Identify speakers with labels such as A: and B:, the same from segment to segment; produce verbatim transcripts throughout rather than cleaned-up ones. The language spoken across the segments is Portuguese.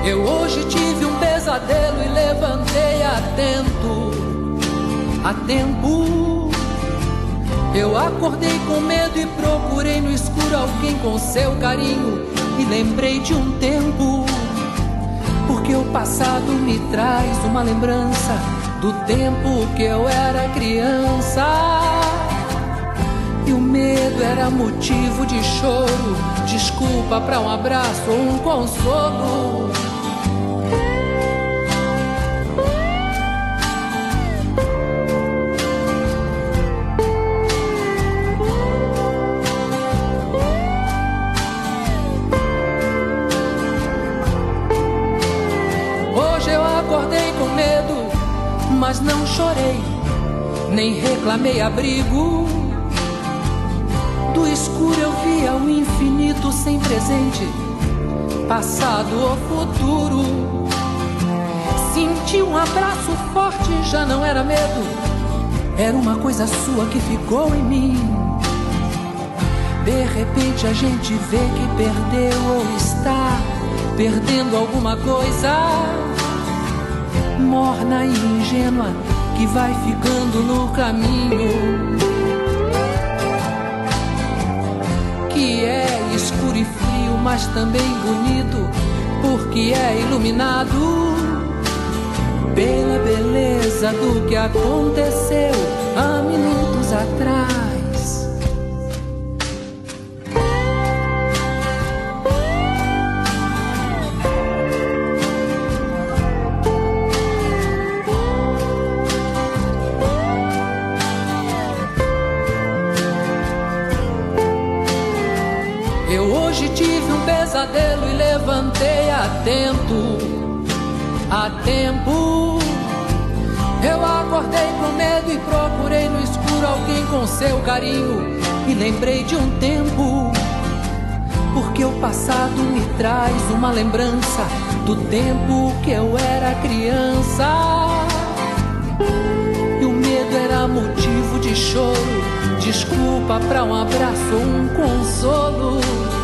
A: Eu hoje tive um pesadelo e levantei atento, a tempo. Eu acordei com medo e procurei no escuro alguém com seu carinho. E lembrei de um tempo, porque o passado me traz uma lembrança do tempo que eu era criança. E o medo era motivo de choro, desculpa pra um abraço ou um consolo. Hoje eu acordei com medo, mas não chorei, nem reclamei abrigo. Do escuro eu via o infinito sem presente, passado ou futuro. Senti um abraço forte, já não era medo, era uma coisa sua que ficou em mim. De repente a gente vê que perdeu ou está perdendo alguma coisa, morna e ingênua, que vai ficando no caminho. Que é escuro e frio, mas também bonito, porque é iluminado pela beleza do que aconteceu há minutos atrás. Eu hoje tive um pesadelo e levantei atento, a tempo. Eu acordei com medo e procurei no escuro alguém com seu carinho. E lembrei de um tempo, porque o passado me traz uma lembrança do tempo que eu era criança. E o medo era motivo de choro, desculpa pra um abraço ou um consolo.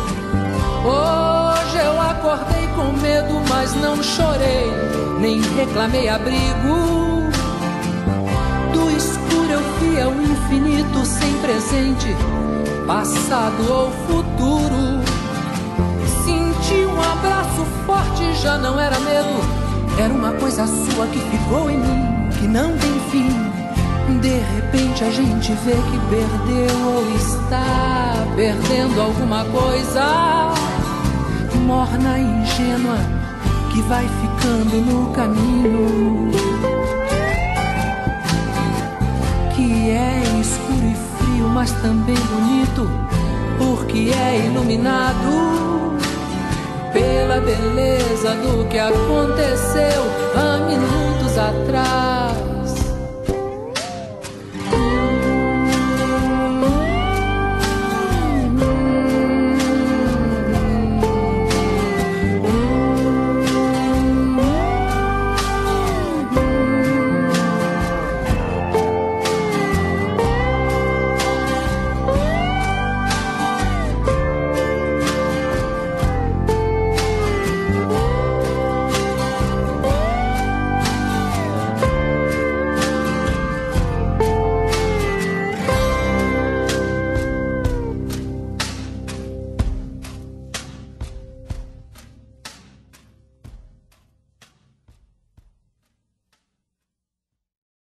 A: Hoje eu acordei com medo, mas não chorei, nem reclamei abrigo. Do escuro eu via o infinito sem presente, passado ou futuro. Senti um abraço forte, já não era medo, era uma coisa sua que ficou em mim, que não tem fim. De repente a gente vê que perdeu ou está perdendo alguma coisa, morna e ingênua, que vai ficando no caminho. Que é escuro e frio, mas também bonito, porque é iluminado pela beleza do que aconteceu há minutos atrás.